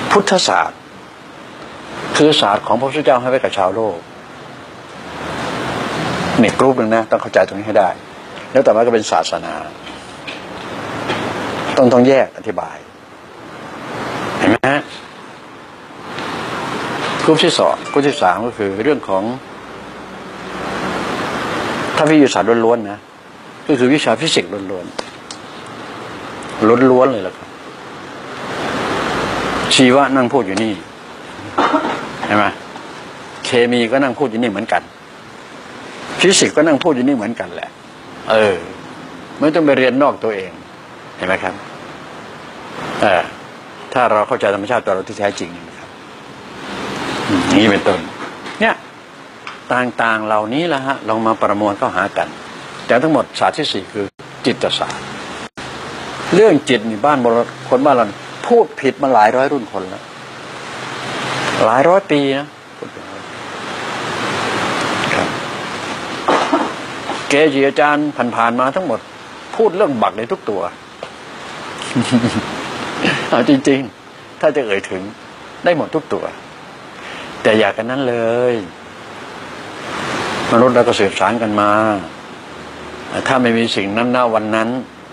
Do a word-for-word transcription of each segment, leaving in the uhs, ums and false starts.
พุทธศาสตร์คือศาสตร์ของพระพุทธเจ้าให้ไว้กับชาวโลกนี่กรุ๊ปหนึ่งนะต้องเข้าใจตรงนี้ให้ได้แล้วต่อมาก็เป็นศาสนาต้องต้องแยกอธิบายเห็นไหมฮะกรุ๊ปที่สองกรุ๊ปที่สามก็คือเรื่องของถ้าวิทยาศาสตร์ล้วนๆนะก็คือวิชาฟิสิกส์ล้วนๆล้วนๆเลยล่ะครับชีวะนั่งพูดอยู่นี่ใช่ไหมเคมีก็นั่งพูดอยู่นี่เหมือนกันฟิสิกส์ก็นั่งพูดอยู่นี่เหมือนกันแหละเออไม่ต้องไปเรียนนอกตัวเองเห็นไหมครับเออถ้าเราเข้าใจธรรมชาติตัวเราที่แท้จริงนะครับนี่เป็นต้นเนี่ยต่างๆเหล่านี้แหละฮะลองมาประมวลเข้าหากันแต่ทั้งหมดศาสตร์ที่สี่คือจิตศาสตร์เรื่องจิตนี่บ้านบรคนบ้านเราพูดผิดมาหลายร้อยรุ่นคนแล้วหลายร้อยปีนะครับเกจิอาจารย์ผ่านๆมาทั้งหมดพูดเรื่องบักในทุกตัว เอาจริงๆถ้าจะเอ่ยถึงได้หมดทุกตัวแต่อยากกันนั้นเลยมนุษย์เราก็สืบสานกันมาถ้าไม่มีสิ่งนั้นณวันนั้น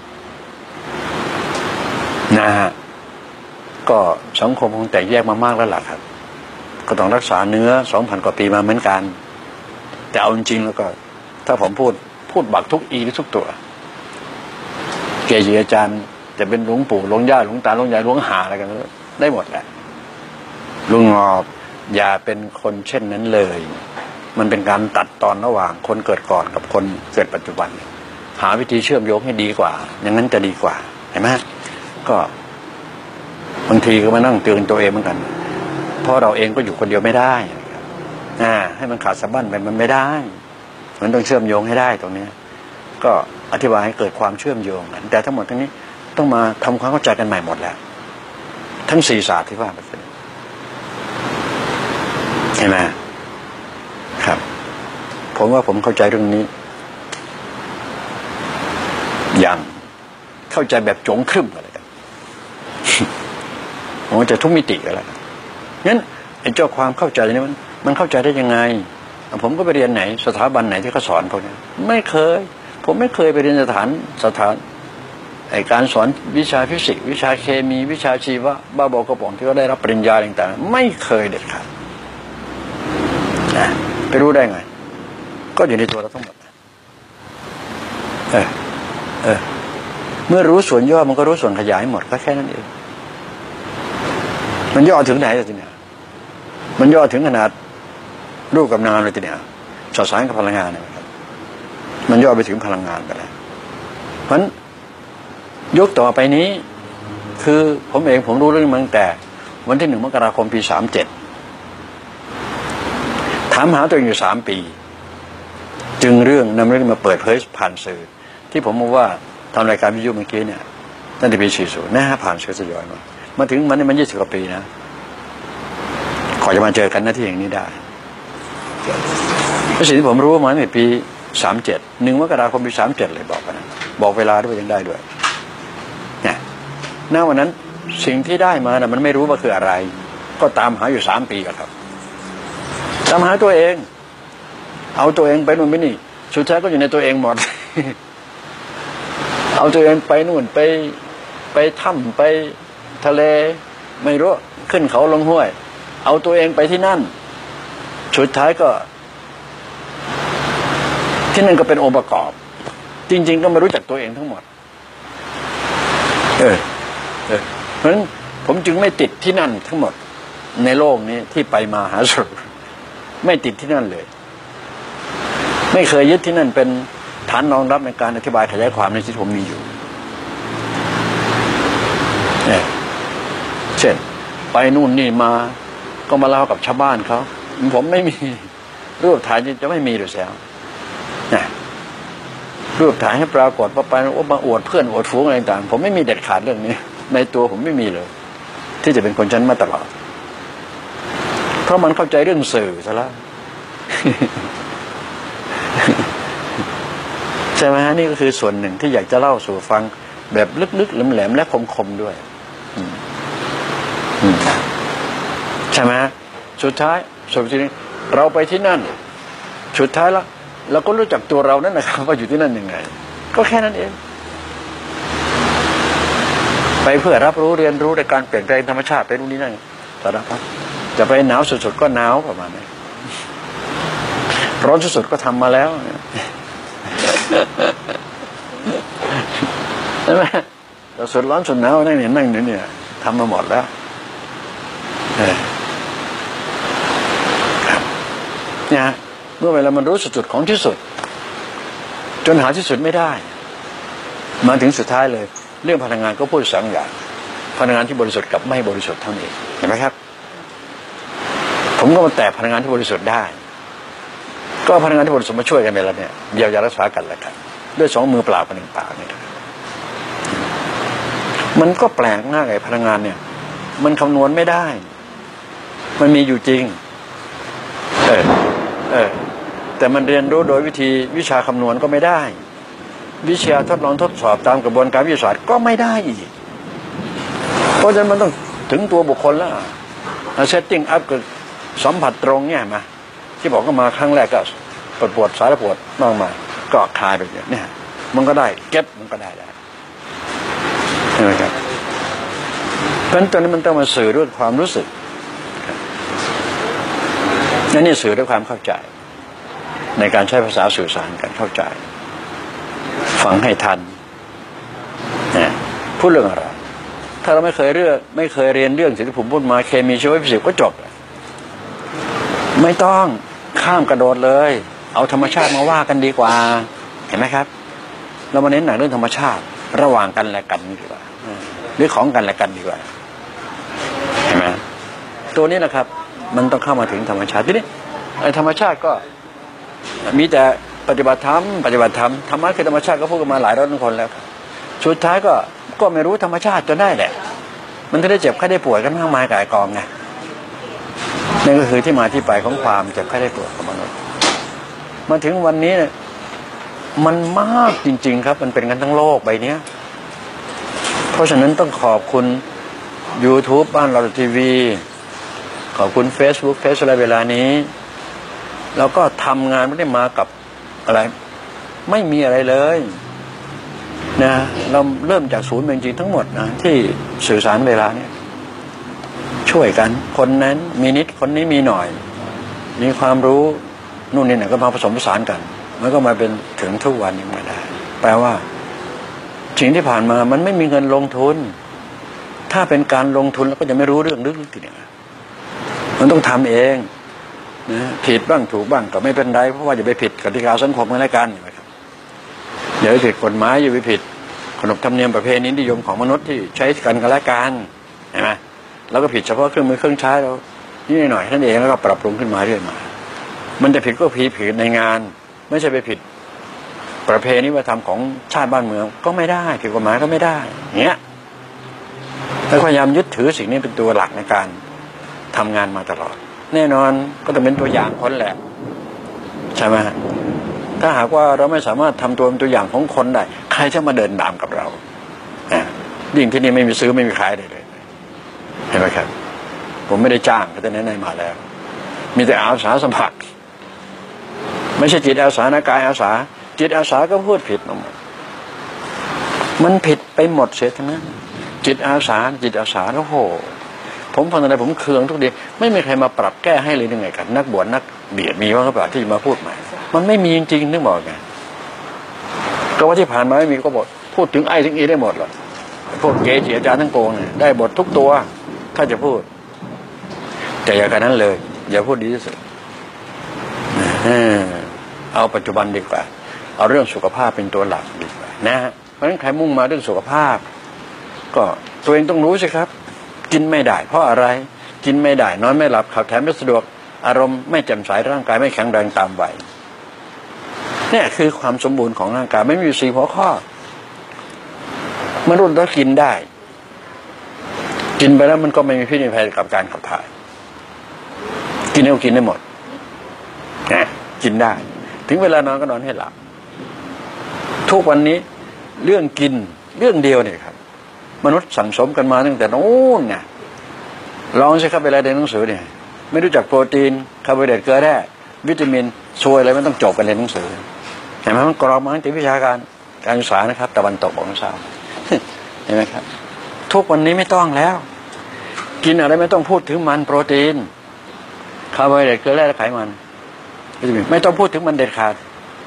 นะฮะก็สังคมคงแตกแยกมามากแล้วล่ะครับก็ต้องรักษาเนื้อสองพันกว่าปีมาเหมือนกันแต่เอาจริงๆแล้วก็ถ้าผมพูดพูดบักทุกอีทุกตัวเกจิอาจารย์จะเป็นหลวงปู่หลวงย่าหลวงตาหลวงยายหลวงหาอะไรกันได้หมดแหละลุงงอบอย่าเป็นคนเช่นนั้นเลยมันเป็นการตัดตอนระหว่างคนเกิดก่อนกับคนเกิดปัจจุบันหาวิธีเชื่อมโยงให้ดีกว่าอย่างนั้นจะดีกว่าเห็นไหมก็บางทีก็มานั่งเตือนตัวเองเหมือนกันเพราะเราเองก็อยู่คนเดียวไม่ได้อ่าให้มันขาดสะบั้นไปมันไม่ได้มันต้องเชื่อมโยงให้ได้ตรงนี้ก็อธิบายให้เกิดความเชื่อมโยงกันแต่ทั้งหมดทั้งนี้ต้องมาทำความเข้าใจกันใหม่หมดแล้วทั้งสี่ศาสตร์ที่ว่าไปเห็นไหมครับผมว่าผมเข้าใจเรื่องนี้อย่างเข้าใจแบบโจงครึ่มอะไรกันผมจะทุกมิติกันแล้วงั้นไอ้เจ้าความเข้าใจนี้มันมันเข้าใจได้ยังไงผมก็ไปเรียนไหนสถาบันไหนที่เขาสอนพวกนี้ไม่เคยผมไม่เคยไปเรียนสถานสถานไอ้การสอนวิชาฟิสิกส์วิชาเคมีวิชาชีวะบ้าบอกระป๋องที่เขาได้รับปริญญาต่างๆไม่เคยเด็ดขาดไปรู้ได้ไงก็อยู่ในตัวเราทั้งหมดเออเออเมื่อรู้ส่วนย่อมันก็รู้ส่วนขยายหมดก็แค่นั้นเองมันย่อถึงไหนเลยทีเนี้ยมันย่อถึงขนาดรูปกับนามเลยทีเนี้ยสอดสารกับพลังงานนะครับมันย่อไปถึงพลังงานไปแล้วเพราะฉะนั้นยกต่อไปนี้คือผมเองผมรู้เรื่องมันตั้งแต่วันที่หนึ่งมกราคมปีสามเจ็ดถามหาตัวเองอยู่สามปีจึงเรื่องนำเรื่องมาเปิดเผยผ่านสื่อที่ผมบอกว่าทำรายการวิทยุเมื่อกี้เนี่ยตั้งแต่ปีสี่สิบนะฮะผ่านสื่อสยอยมามาถึงมันนี่มันยี่สิบกว่าปีนะขอจะมาเจอกันหน้าที่อย่างนี้ได้สิ่งที่ผมรู้มาในปีสามเจ็ดหนึ่งมกราคมปีสามเจ็ดเลยบอกกันบอกเวลาด้วยยังได้ด้วยเนี่ยณวันนั้นสิ่งที่ได้มานะมันไม่รู้ว่าคืออะไรก็ตามหาอยู่สามปีครับตามหาตัวเองเอาตัวเองไปนู่นไปนี่สุดท้ายก็อยู่ในตัวเองหมด เอาตัวเองไปนู่นไปไปถ้ำไปทะเลไม่รู้ขึ้นเขาลงห้วยเอาตัวเองไปที่นั่นสุดท้ายก็ที่นั่นก็เป็นองค์ประกอบจริงๆก็ไม่รู้จักตัวเองทั้งหมดเออเออเพราะฉะนั้นผมจึงไม่ติดที่นั่นทั้งหมดในโลกนี้ที่ไปมาหาสู่ไม่ติดที่นั่นเลยไม่เคยยึดที่นั่นเป็นฐานรองรับในการอธิบายขยายความในที่ผมมีอยู่เนี่ยเช่นไปนู่นนี่มาก็มาเล่ากับชาวบ้านเขาผมไม่มีรูปถ่ายจะไม่มีหรือแซวเนี่ยรูปถ่ายให้ปรากฏว่าไปว่ามาอวดเพื่อนอวดฝูงอะไรต่างผมไม่มีเด็ดขาดเรื่องนี้ในตัวผมไม่มีเลยที่จะเป็นคนชั้นมาตลอดเพราะมันเข้าใจเรื่องสื่อซะแล้ว ใช่ไหมฮะนี่ก็คือส่วนหนึ่งที่อยากจะเล่าสู่ฟังแบบลึกๆแหลมๆและคมๆด้วยใช่ไหมสุดท้ายสุดท้ายเราไปที่นั่นสุดท้ายแล้วเราก็รู้จักตัวเรานั่นนะครับว่าอยู่ที่นั่นยังไงก็แค่นั้นเองไปเพื่อรับรู้เรียนรู้ในการเปลี่ยนแปลงธรรมชาติไปนู่นนี่นั่นสารพัดจะไปหนาวสุดๆก็หนาวประมาณนี้ร้อนสุดๆก็ทำมาแล้วใช่ไหมเราสุดร้อนสุดหนาวนั่งเนี่ยนั่งเนี่ยทำมาหมดแล้วเนี่ยเมื่อเวลามันรู้สุดๆของที่สุดจนหาที่สุดไม่ได้มาถึงสุดท้ายเลยเรื่องพลังงานก็พูดสองอย่างพลังงานที่บริสุทธิ์กับไม่บริสุทธิ์เท่านี้เห็นไหมครับผมก็มาแตะพลังงานที่บริสุทธิ์ได้ก็พลังงานที่บริสุทธิ์มาช่วยกันไปแล้วเนี่ยเยียวยารักษากันแล้วกันด้วยสองมือเปล่ากับหนึ่งปากเนี่ยมันก็แปลกมากไอ้พลังงานเนี่ยมันคำนวณไม่ได้มันมีอยู่จริงเออเออแต่มันเรียนรู้โดยวิธีวิชาคำนวณก็ไม่ได้วิชาทดลองทดสอบตามกระบวนการวิทยาศาสตร์ก็ไม่ได้อีกเพราะฉะนั้นมันต้องถึงตัวบุคคลแล้วเซตติ้งอัพกับสัมผัสตรงเนี่ยมาที่บอกก็มาครั้งแรกก็ปวดปวดสายปวดมากมายก็คลายไปเนี่ยมันก็ได้เก็บมันก็ได้ได้ใช่ไหมครับเพราะฉะนั้นตอนนี้มันต้องมาสื่อด้วยความรู้สึกนั่นนี่สื่อด้วยความเข้าใจในการใช้ภาษาสื่อสารกันเข้าใจฟังให้ทันนะพูดเรื่องอะไรถ้าเราไม่เคยเรื่องไม่เคยเรียนเรื่องสิ่งที่ผมพูดมาเคมีชีววิทยาก็จบไม่ต้องข้ามกระโดดเลยเอาธรรมชาติมาว่ากันดีกว่าเห็นไหมครับเรามาเน้นหนักเรื่องธรรมชาติระหว่างกันและกันดีกว่าหรือของกันและกันดีกว่าเห็นไหมตัวนี้นะครับมันต้องเข้ามาถึงธรรมชาติทีนี้ไอ้ธรรมชาติก็มีแต่ปฏิบัติธรรมปฏิบัติธรรมธรรมะคือธรรมชาติก็พูดกันมาหลายร้อยคนแล้วสุดท้ายก็ก็ไม่รู้ธรรมชาติจนได้แหละมันจะได้เจ็บไข้ได้ป่วยกันมากมายกายกองไงนั่นก็คือที่มาที่ไปของความเจ็บไข้ได้ป่วยของมนุษย์มาถึงวันนี้เนี่ยมันมากจริงๆครับมันเป็นกันทั้งโลกใบนี้เพราะฉะนั้นต้องขอบคุณ YouTube บ้านเราทีวีขอบคุณ Facebook เฟซอะไรเวลานี้แล้วก็ทำงานไม่ได้มากับอะไรไม่มีอะไรเลยนะเราเริ่มจากศูนย์เป็นจริงทั้งหมดนะที่สื่อสารเวลาเนี่ยช่วยกันคนนั้นมีนิดคนนี้มีหน่อยมีความรู้นู่นนี่เนี่ยก็มาผสมผสานกันมันก็มาเป็นถึงทุกวันนี้มาได้แปลว่าสิ่งที่ผ่านมามันไม่มีเงินลงทุนถ้าเป็นการลงทุนแล้วก็จะไม่รู้เรื่องลึกๆทีเดียวมันต้องทำเองนะผิดบ้างถูกบ้างก็ไม่เป็นไรเพราะว่าอย่าไปผิดกติกาสังคมกันแล้วกันนะครับอย่าไปผิดกฎหมายอย่าไปผิดขนบธรรมเนียมประเพณีนิยมของมนุษย์ที่ใช้กันกันแล้วกันเห็นไหมแล้วก็ผิดเฉพาะเครื่องมือเครื่องใช้เรานี่หน่อยนั่นเองแล้วก็ปรับปรุงขึ้นมาเรื่อยมามันจะผิดก็ผิดผิดในงานไม่ใช่ไปผิดประเพณีวัฒนธรรมของชาติบ้านเมืองก็ไม่ได้ผิดกฎหมายก็ไม่ได้เงี้ยแล้วพยายามยึดถือสิ่งนี้เป็นตัวหลักในการทำงานมาตลอดแน่นอนก็ต้องเป็นตัวอย่างคนแหละใช่ไหมถ้าหากว่าเราไม่สามารถทำตัวเป็นตัวอย่างของคนได้ใครจะมาเดินตามกับเราอ่ายิ่งที่นี่ไม่มีซื้อไม่มีขายเลยเห็นไหมครับผมไม่ได้จ้างแต่ไหนๆมาแล้วมีแต่อาสาสมัครไม่ใช่จิตอาสานะกายอาสาจิตอาสาก็พูดผิดหมดมันผิดไปหมดเสียทั้งนั้นจิตอาสาจิตอาสาแล้วโหผมฟังอะไรผมเคืองทุกทีไม่มีใครมาปรับแก้ให้เลยยังไงกันนักบวชนักเบียดมีว่าหรือเปล่าที่มาพูดใหม่มันไม่มีจริงๆนึกบอกไงก็ว่าที่ผ่านมาไม่มีก็บอกพูดถึงไอ้ถึงอีได้หมดหรอกพวกเกจิอาจารย์ทั้งโกงเนี่ยได้บททุกตัวถ้าจะพูดแต่อย่างนั้นเลยอย่าพูดดีที่สุดเอาปัจจุบันดีกว่าเอาเรื่องสุขภาพเป็นตัวหลักดีกว่านะเพราะฉะนั้นใครมุ่งมาเรื่องสุขภาพก็ตัวเองต้องรู้สิครับกินไม่ได้เพราะอะไรกินไม่ได้นอนไม่หลับขับถ่ายไม่สะดวกอารมณ์ไม่แจ่มใสร่างกายไม่แข็งแรงตามวัยเนี่ยคือความสมบูรณ์ของร่างกายไม่มีสี่หัวข้อมนุษย์ต้องกินได้กินไปแล้วมันก็ไม่มีพิษมีภัยกับการขับถ่ายกินแล้วกินได้หมดนะกินได้ถึงเวลานอนก็นอนให้หลับทุกวันนี้เรื่องกินเรื่องเดียวเนี่ยครับมนุษย์สั่งสมกันมาตั้งแต่โน้นไงลองสิครับเวลาเรียนหนังสือเนี่ยไม่รู้จักโปรตีนคาร์โบไฮเดรตเกลือแร่วิตามินช่วยอะไรไม่ต้องจบกันเรียนหนังสือเห็นไหมมันกรอบมาตั้งแต่วิชาการการศึกษานะครับตะวันตกของเราเห็นไหมครับทุกวันนี้ไม่ต้องแล้วกินอะไรไม่ต้องพูดถึงมันโปรตีนคาร์โบไฮเดรตเกลือแร่และไขมันไม่ต้องพูดถึงมันเด็ดขาด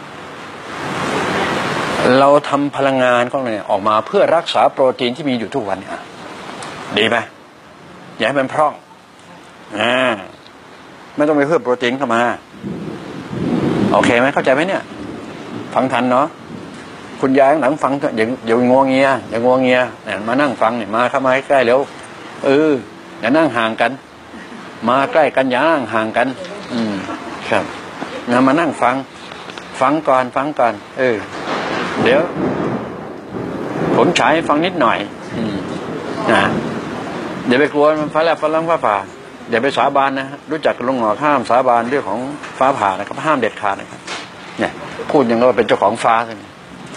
เราทำพลังงานของเราเนี่ยออกมาเพื่อรักษาโปรตีนที่มีอยู่ทุกวันเนี่ยดีไหมอย่าให้มันพร่องอ่าไม่ต้องไปเพิ่มโปรตีนเข้ามาโอเคไหมเข้าใจไหมเนี่ยฟังทันเนาะคุณยายหลังฟังอย่างอย่างงวงเงียอย่างงวงเงียเนี่ยมานั่งฟังเนี่ยมาเข้ามาใกล้ๆแล้วเอออย่านั่งห่างกันมาใกล้กันอย่านั่งห่างกันอืมครับนะมานั่งฟังฟังก่อนฟังก่อนเออเดี๋ยวผมฉายให้ฟังนิดหน่อยอืมนะอย่าไปกลัวมันฟ้าแลบฟ้าลังฟ้าผ่าอย่าไปสาบานนะรู้จักลงหงอกห้ามสาบานเรื่องของฟ้าผ่านะครับห้ามเด็ดขาดนะครับเนี่ยพูดอย่างเราเป็นเจ้าของฟ้าใช่ไหม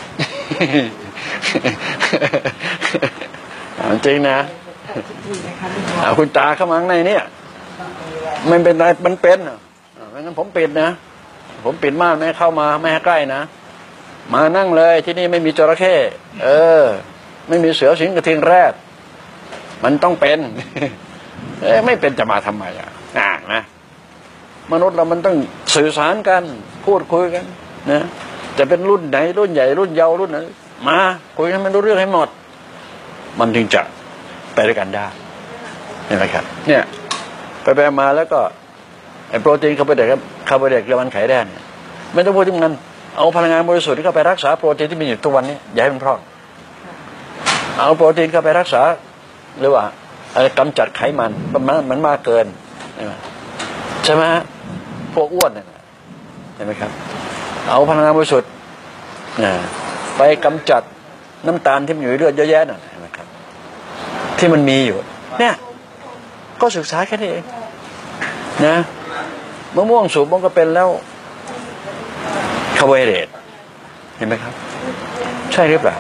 จริงนะคุณตาเข้ามาข้างในเนี่ยมันเป็นอะไรมันเป็นไม่งั้นผมปิดนะผมปิดม่านไม่ให้เข้ามาไม่ให้ใกล้นะมานั่งเลยที่นี่ไม่มีจระเข้เออไม่มีเสือสิงกระทิงแรดมันต้องเป็นเอ้ไม่เป็นจะมาทำไมอ่ะอ่านะมนุษย์เรามันต้องสื่อสารกันพูดคุยกันนะจะเป็นรุ่นไหนรุ่นใหญ่รุ่นเยาว์รุ่นไหนมาคุยให้มันรู้เรื่องให้หมดมันถึงจะไปด้วยกันได้เห็นไหมครับเนี่ยไปไปมาแล้วก็ไอ้โปรตีนคาร์โบไฮเดรตคาร์โบไฮเดรตเกลือมันไขแดงเนี่ยไม่ต้องพูดถึงมันเอาพลังงานบริสุทธิ์ที่เข้าไปรักษาโปรตีนที่มีอยู่ทุกวันนี้อย่าให้มันพร่องเอาโปรตีนเข้าไปรักษาหรือว่ากำจัดไขมันมันมันมากเกินใช่ไหมพวกอ้วนเนี่ยเห็นไหมครับเอาพลังงานบริสุทธิ์ไปกำจัดน้ำตาลที่มันอยู่ในเลือดเยอะแยะน่ะเห็นไหมครับที่มันมีอยู่เนี่ยก็ศึกษาแค่นี้เองนะมะม่วงสุกมันก็เป็นแล้วคาร์โบไฮเดรตเห็นไหมครับใช่หรือเปล่า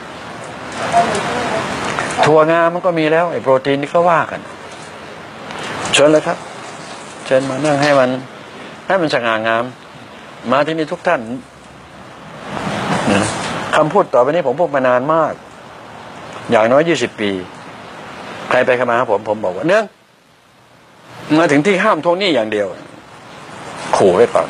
ถั่วงามันก็มีแล้วไอ้โปรตีนที่เขาว่ากันเชิญเลยครับเชิญมานั่งให้มันให้มันสง่างามมาที่นี่ทุกท่านนะคำพูดต่อไปนี้ผมพูดมานานมากอย่างน้อยยี่สิบปีใครไปเข้ามาครับผมผมบอกว่าเนื่องมาถึงที่ห้ามทวงหนี้อย่างเดียวขู่ไว้ก่อน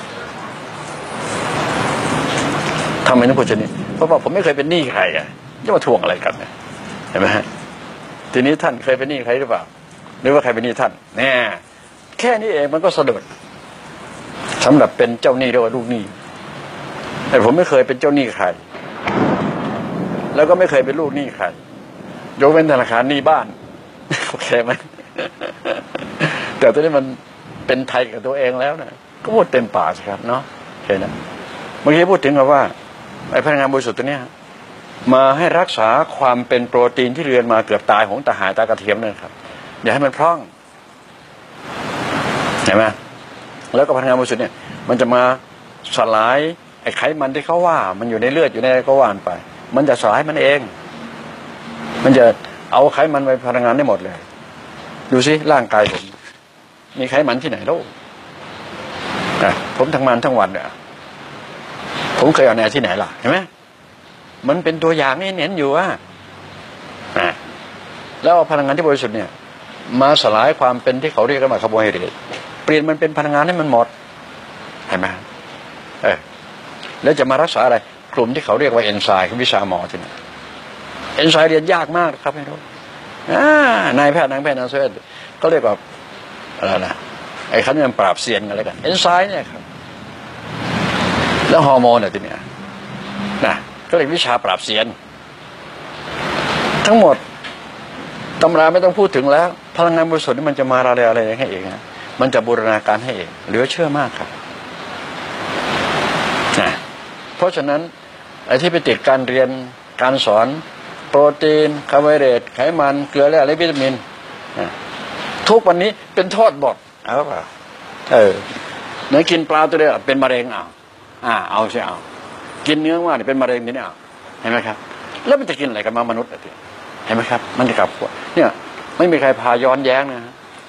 ทำไมต้องพูดเช่นนี้เพราะว่าผมไม่เคยเป็นหนี้ใครอ่ะจะมาทวงอะไรกันเนี่ยเห็นไหมฮะทีนี้ท่านเคยเป็นหนี้ใครหรือเปล่าหรือว่าใครเป็นหนี้ท่านแน่แค่นี้เองมันก็สะดุดสำหรับเป็นเจ้าหนี้หรือว่าลูกหนี้แต่ผมไม่เคยเป็นเจ้าหนี้ใครแล้วก็ไม่เคยเป็นลูกหนี้ใครยกเว้นธนาคารหนี้บ้านโอเคไหมแต่ตอนนี้มันเป็นไทยกับตัวเองแล้วนะก็พูดเต็มปากสิครับเนาะโอเคนะเมื่อกี้พูดถึงว่าไอ้พลังงานบริสุทธิ์ตัวเนี้ยมาให้รักษาความเป็นโปรตีนที่เรือนมาเกือบตายของตาหายตากระเทียมเลยครับอย่าให้มันพร่องเห็นไหมแล้วก็พลังงานบริสุทธิ์เนี่ยมันจะมาสลายไอ้ไขมันที่เขาว่ามันอยู่ในเลือดอยู่ในอะไรก็ว่านไปมันจะสลายมันเองมันจะเอาไขมันไปพลังงานได้หมดเลยดูสิร่างกายผมมีไขมันที่ไหนโลกผมทำงานทั้งวันเนี่ยผมเคยเอาแนวที่ไหนล่ะเห็นไหมมันเป็นตัวอย่างนี่เห็นอยู่ว่าแล้วพลังงานที่บริสุทธิ์เนี่ยมาสลายความเป็นที่เขาเรียกกันว่าคาร์โบไฮเดรตเปลี่ยนมันเป็นพลังงานให้มันหมดเห็นไหมเออแล้วจะมารักษาอะไรกลุ่มที่เขาเรียกว่าเอนไซม์คือวิชาหมอที่นี่เอนไซม์เรียนยากมากครับให้รู้นายแพทย์นางแพทย์นางเซนก็เรียกว่าอะไรนะไอ้ขั้นมันปราบเซียนกันอะไรกันเอนไซม์เนี่ยครับแล้วฮอร์โมนเนี่ยทีเนี้ยนะก็เรียกวิชาปราบเซียนทั้งหมดตำราไม่ต้องพูดถึงแล้วพลังงานบริสุทธิ์นี่มันจะมาอะไรอะไรให้เองนะมันจะบูรณาการให้เองเหลือเชื่อมากครับนะเพราะฉะนั้นไอ้ที่ไปติดการเรียนการสอนโปรตีนคาร์โบไฮเดรตไขมันเกลือแร่และวิตามินทุกวันนี้เป็นโทษบทเอาเปล่าเออเนื้อกินปลาตัวเดียวเป็นมะเร็งเอาอ่าเอาใช่เอากินเนื้อว่าเนี่ยเป็นมะเร็งนี่เนี่ยเห็นไหมครับแล้วมันจะกินอะไรกันมามนุษย์อะไรเห็นไหมครับมันจะกลับเนี่ยไม่มีใครพาย้อนแย้งนะ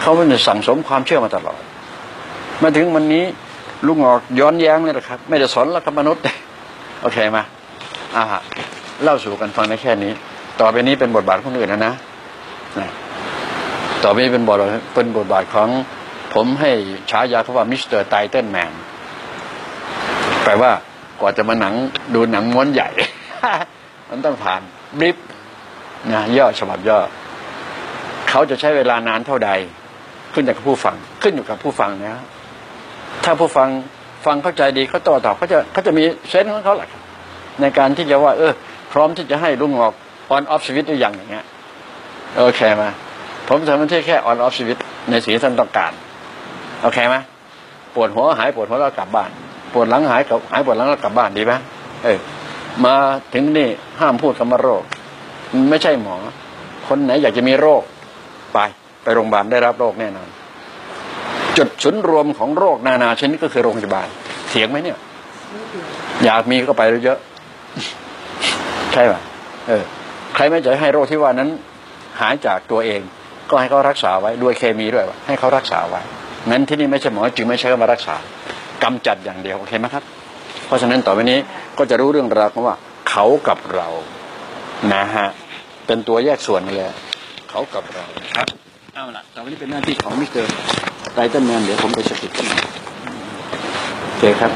เขาจะสั่งสมความเชื่อมาตลอดมาถึงวันนี้ลุงออกย้อนแย้งเลยนะครับไม่ได้สอนแล้วกับมนุษย์โอเคมาอ่าเล่าสู่กันฟังในแค่นี้ต่อไปนี้เป็นบทบาทคนอื่นนะนะนะต่อไปนี้เป็นบทเป็นบทบาทของผมให้ฉายาเขาว่ามิสเตอร์ไทเทิลแมนแปลว่ากว่าจะมาหนังดูหนังม้วนใหญ่ มันต้องผ่านบลิปนะย่อฉบับย่อเขาจะใช้เวลานานเท่าใดขึ้นอยู่กับผู้ฟังขึ้นอยู่กับผู้ฟังนะถ้าผู้ฟังฟังเข้าใจดีเขาต่อตอบเขาจะเขาจะมีเซนส์ของเขาแหละในการที่จะว่าเออพร้อมที่จะให้ลุงออกออนออฟสวิตหรือยังอย่างเงี้ยโอเคไหมผมทำมันแค่ออนออฟสวิตในสิ่งที่ท่านต้องการโอเคไหมปวดหัวหายปวดหัวแล้วกลับบ้านปวดหลังหายกับหายปวดหลังแล้วกลับบ้านดีไหมเออมาถึงนี่ห้ามพูดคำว่าโรคไม่ใช่หมอคนไหนอยากจะมีโรคไปไปโรงพยาบาลได้รับโรคแน่นอนจุดศูนย์รวมของโรคนานาชนิดก็คือโรงพยาบาลเถียงไหมเนี่ยอยากมีก็ไปเยอะใช่ป่ะเออใครไม่จะให้โรคที่ว่านั้นหายจากตัวเองก็ให้เขารักษาไว้ด้วยเคมีด้วยให้เขารักษาไว้งั้นที่นี่ไม่ใช่หมอจึงไม่ใช่มารักษากำจัดอย่างเดียวโอเคไหมครับเพราะฉะนั้นต่อไปนี้ก็จะรู้เรื่องราวของว่าเขากับเรานะฮะเป็นตัวแยกส่วนเลยเขากับเราครับเอาล่ะต่อไปนี้เป็นหน้าที่ของมิสเตอร์ไทเทิลแมนเดี๋ยวผมไปสกิปกันโอเคครับ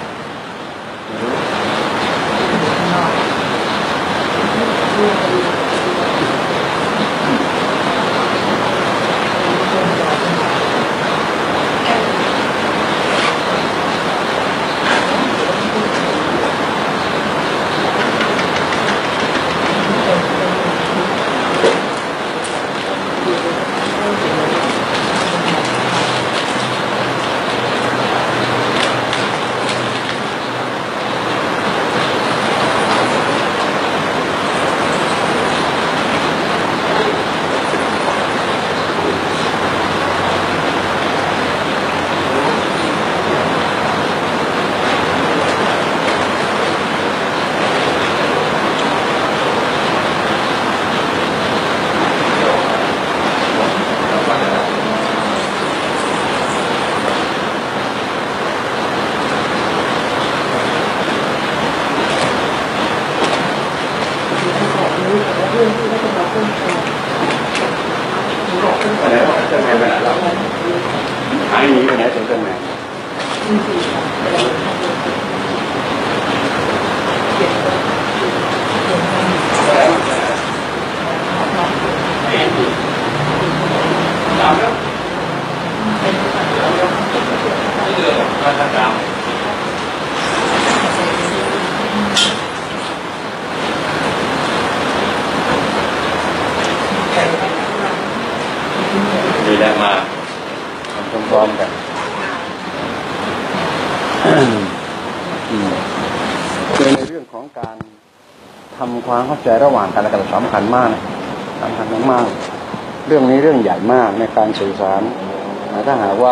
ดีแล้วมาทำพร้อมกันคือในเรื่องของการทำความเข้าใจระหว่างกันและกันสำคัญมากสำคัญมากเรื่องนี้เรื่องใหญ่มากในการสื่อสารถ้าหากว่า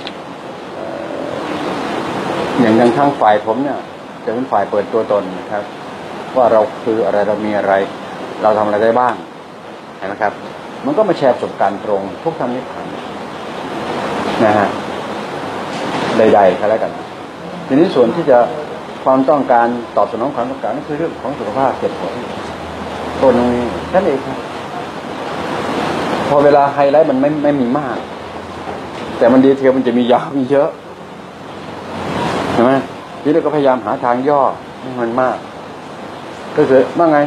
อย่างอย่างทางฝ่ายผมเนี่ยจะเป็นฝ่ายเปิดตัวตนนะครับว่าเราคืออะไรเรามีอะไรเราทำอะไรได้บ้างเห็นไหมครับมันก็มาแชร์ประสบการณ์ตรงทุกท่านนี่ผ่านนะฮะใดๆก็แล้วกันทีนี้ส่วนที่จะความต้องการตอบสนองความต้องการนั่นคือเรื่องของสุขภาพเจ็บป่วยต้นตรงนี้นั่นเองครับพอเวลาไฮไลท์มันไม่ไม่มีมากแต่มันดีเทลมันจะมียาวมีเยอะเห็นไหมนี่เราก็พยายามหาทางย่อให้มันมากก็คือว่าไง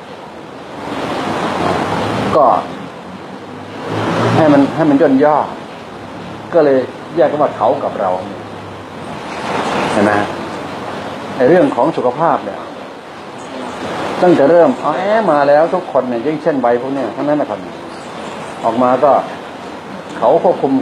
ก็ให้มันให้มันย่นย่อก็เลยแยกกันว่าเขากับเราเห็นไหมในเรื่องของสุขภาพเนี่ยตั้งแต่เริ่มเอาแอมาแล้วทุกคนเนี่ยยิ่งเช่นใบพวกนี้ทั้งนั้นนะครับออกมาก็เขาควบคุม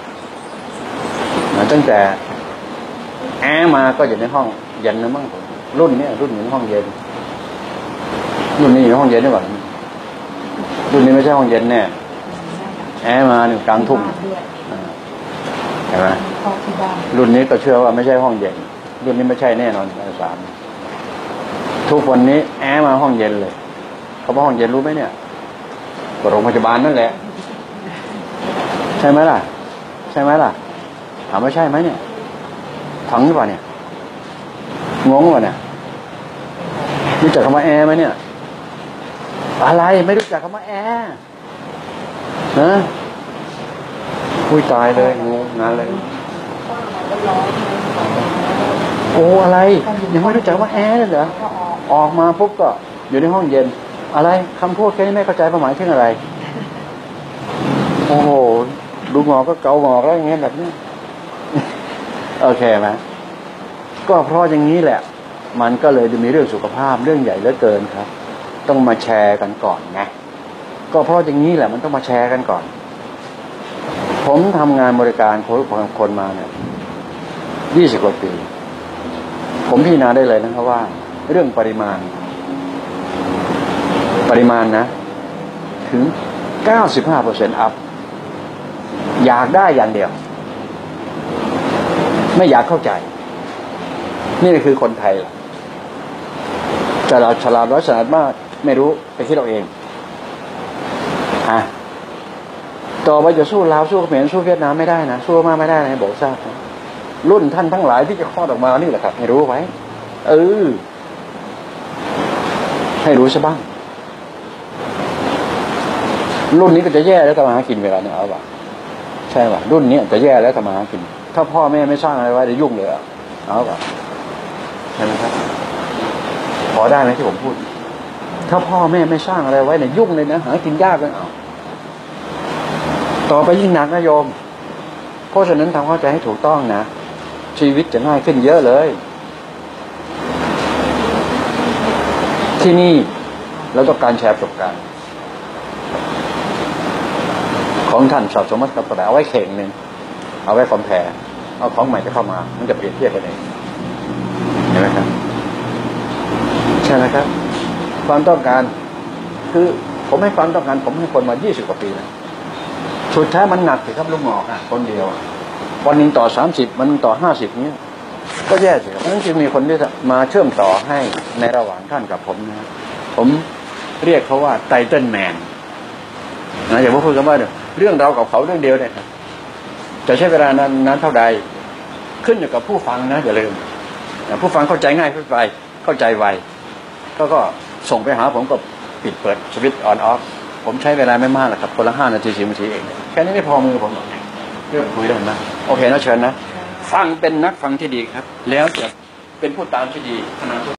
ตั้งแต่แอมาก็อยู่ในห้องเย็นนะมั้งรุ่นนี้รุ่นอยู่ในห้องเย็นรุ่นนี้อยู่ในห้องเย็นนี่หว่ารุ่นนี้ไม่ใช่ห้องเย็นแน่แอมาหนึ่งกลางทุ่งเห็นไหมรุ่นนี้ก็เชื่อว่าไม่ใช่ห้องเย็นรุ่นนี้ไม่ใช่แน่นอนสามทุกวันนี้แอมาห้องเย็นเลยเขาบอกห้องเย็นรู้ไหมเนี่ยโรงพยาบาลนั่นแหละใช่ไหมล่ะใช่ไหมล่ะถามว่าใช่ไหมเนี่ยถังหรือเปล่าเนี่ยงงหรือเปล่าเนี่ยรู้จักคำว่าแอร์ไหมเนี่ยอะไรไม่รู้จักคำว่าแอร์นะคุยตายเลยงงงานเลยโอ้อะไรยังไม่รู้จักว่าแอร์เลยเหรอออกมาปุ๊บก็อยู่ในห้องเย็นอะไรคำพูดแค่นี้ไม่เข้าใจความหมายถึงอะไรโอ้โหดูหมอก็เกาหมอแล้วอย่างเงี้ยแบบนี้โอเคไหมก็เพราะอย่างนี้แหละมันก็เลยจะมีเรื่องสุขภาพเรื่องใหญ่เหลือเกินครับต้องมาแชร์กันก่อนไงก็เพราะอย่างนี้แหละมันต้องมาแชร์กันก่อนผมทำงานบริการคนคนมาเนี่ยยี่สิบกว่าปีผมพิจารณาได้เลยนะครับว่าเรื่องปริมาณปริมาณนะถึง เก้าสิบห้าเปอร์เซ็นต์ อัพอยากได้อย่างเดียวไม่อยากเข้าใจนี่คือคนไทยแต่เราฉลาดร้อยฉลาดมากไม่รู้ไปคิดเราเองอ่ะต่อไปจะสู้ลาวสู้เขมรสู้เวียดนามไม่ได้นะสู้มากไม่ได้นะบอกทราบนะรุ่นท่านทั้งหลายที่จะคลอดออกมานี่แหละครับให้รู้ไว้เออให้รู้ซะบ้างรุ่นนี้ก็จะแย่แล้วทำมาหากินเวลาเนี่ยเอาป่ะใช่ป่ะรุ่นนี้จะแย่แล้วทำมาหากินถ้าพ่อแม่ไม่สร้างอะไรไว้จะยุ่งเลยเอาป่ะใช่ไหมครับพอได้ไหมที่ผมพูดถ้าพ่อแม่ไม่สร้างอะไรไว้เนี่ยยุ่งเลยนะหากินยากเลยเอาต่อไปยิ่งหนักนะโยมเพราะฉะนั้นทำเข้าใจให้ถูกต้องนะชีวิตจะง่ายขึ้นเยอะเลยที่นี่เราต้องการแชร์ประสบการณ์ของท่านสอบสมมติกับกระดาษเอาไว้เข่งหนึ่งเอาไว้คอมแพร์เอาของใหม่จะเข้ามามันจะเปรียบเทียบกันเองเห็นไหมครับใช่ไหมครับความต้องการคือผมให้ความต้องการผมให้คนมายี่สิบกว่าปีแล้วสุดท้ายมันหนักสิครับลูกหมอกอ่ะคนเดียววันนึงต่อสามสิบวันนึงต่อห้าสิบเนี้ยก็แย่สิครับเพราะฉะนั้นจึงมีคนที่มาเชื่อมต่อให้ในระหว่างท่านกับผมนะผมเรียกเขาว่าไตเติ้ลแมนนะอย่าพูดกันว่าเรื่องเรากับเขาเรื่องเดียวเนี่ยจะใช้เวลานานนั้นเท่าใดขึ้นอยู่กับผู้ฟังนะอย่าลืมผู้ฟังเข้าใจง่ายขึ้นไปเข้าใจไวก็ก็ส่งไปหาผมก็ปิดเปิดสวิตช์ออนออฟผมใช้เวลาไม่มากหรอกครับคนละห้านาทีสิบนาทีเองแค่นี้ไม่พอมือผมหรอกเรื่องคุยได้นะโอเคนะเชิญนะฟังเป็นนักฟังที่ดีครับแล้วจะเป็นผู้ตามที่ดี